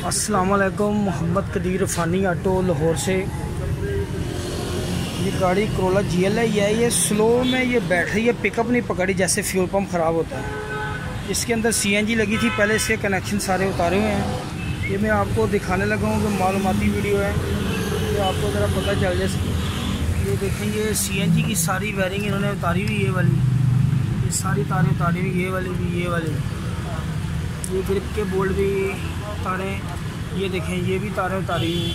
अस्सलामुअलैकुम, मोहम्मद कदीर फ़ानी ऑटो लाहौर से। ये गाड़ी करोला GL है। ये स्लो में ये बैठ रही है, पिकअप नहीं पकड़ी, जैसे फ्यूल पंप ख़राब होता है। इसके अंदर CNG लगी थी पहले, इसके कनेक्शन सारे उतारे हुए हैं। ये मैं आपको दिखाने लगा हूँ कि मालूमाती वीडियो है, ये आपको ज़रा पता चल जाए। ये देखें, ये CNG की सारी वायरिंग इन्होंने उतारी हुई, ये वाली, ये सारी तारें उतारी हुई, ये वाली भी, ये वाली, ये ग्रिप के बोल्ट भी तारें, ये देखें, ये भी तारें उतारी हुई।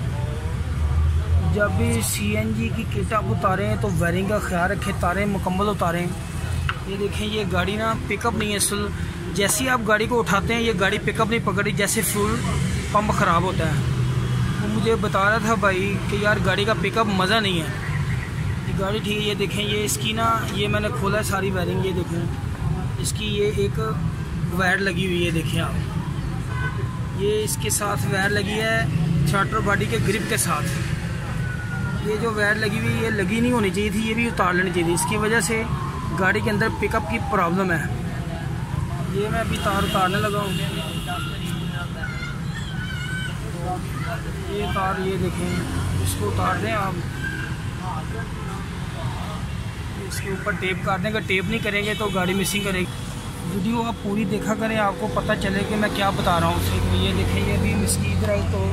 जब भी CNG की किट आप उतारें तो वायरिंग का ख्याल रखें, तारें मुकम्मल उतारें। ये देखें, ये गाड़ी ना पिकअप नहीं है। जैसे ही आप गाड़ी को उठाते हैं, ये गाड़ी पिकअप नहीं पकड़ी, जैसे फ्यूल पंप ख़राब होता है। वो मुझे बता रहा था भाई कि यार गाड़ी का पिकअप मज़ा नहीं है। ये गाड़ी ठीक है। ये देखें, ये इसकी ना, ये मैंने खोला है सारी वायरिंग, ये देखें, इसकी ये एक वायर लगी हुई है, देखें आप, ये इसके साथ वायर लगी है थ्रॉटल बॉडी के ग्रिप के साथ। ये जो वायर लगी हुई, ये लगी नहीं होनी चाहिए थी, ये भी उतार लेनी चाहिए थी। इसकी वजह से गाड़ी के अंदर पिकअप की प्रॉब्लम है। ये मैं अभी तार उतारने लगा हूँ। ये तार, ये देखें, इसको उतार दें आप, इसके ऊपर टेप काट दें। अगर टेप नहीं करेंगे तो गाड़ी मिसिंग करेगी। वीडियो आप पूरी देखा करें, आपको पता चले कि मैं क्या बता रहा हूँ उससे। तो ये देखें, ये भी इसकी इधर है, तो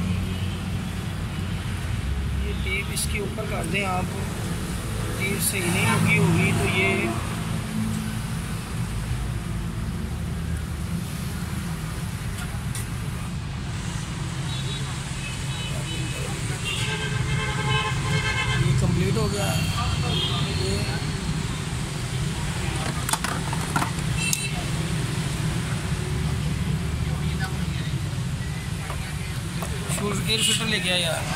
ये टेप इसके ऊपर कर दें आप। टेप सही नहीं लगी होगी तो ये कंप्लीट हो गया। एयर फिल्टर लेके आया यार।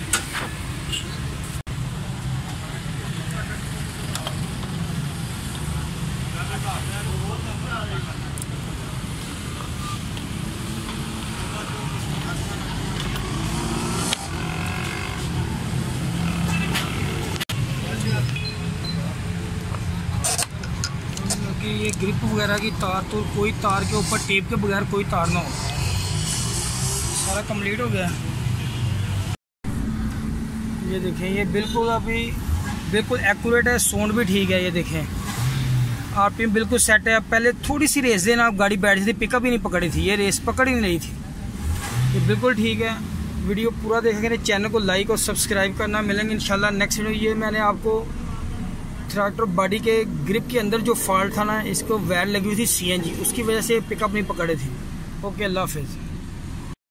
ये ग्रिप वगैरह की तार, तो कोई तार के ऊपर टेप के बगैर कोई तार ना हो। सारा कंप्लीट हो गया। ये देखें, ये बिल्कुल अभी बिल्कुल एक्यूरेट है, साउंड भी ठीक है। ये देखें, RPM बिल्कुल सेट है। पहले थोड़ी सी रेस देना, आप गाड़ी बैठ थी, पिकअप ही नहीं पकड़ी थी, ये रेस पकड़ ही नहीं थी। ये बिल्कुल ठीक है। वीडियो पूरा देखेंगे, चैनल को लाइक और सब्सक्राइब करना। मिलेंगे इंशाल्लाह नेक्स्ट वीडियो। ये मैंने आपको थ्रॉटल बॉडी के ग्रिप के अंदर जो फॉल्ट था ना, इसको वायर लगी हुई थी CNG, उसकी वजह से पिकअप नहीं पकड़े थे। ओके, अल्लाह हाफिज़।